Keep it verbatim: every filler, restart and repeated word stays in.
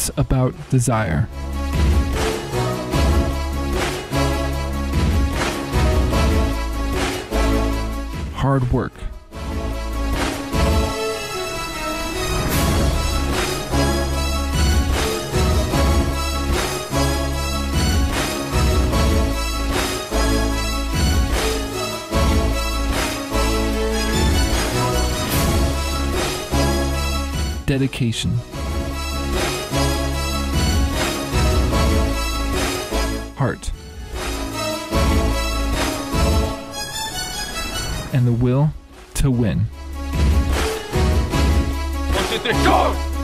It's about desire. Hard work. Dedication. Heart. And the will to win. One, two, three, go!